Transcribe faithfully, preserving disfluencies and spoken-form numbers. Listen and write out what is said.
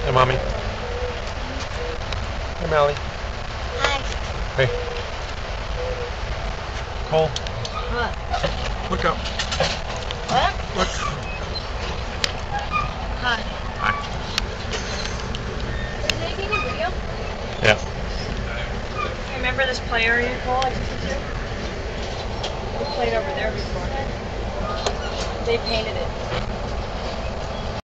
Hey, Mommy. Hey, Mally. Hi. Hey. Cole. What? Look up. What? Look. Hi. Hi. Are you making a video? Yeah. Remember this play area, Cole, I took you to? We played over there before. They painted it.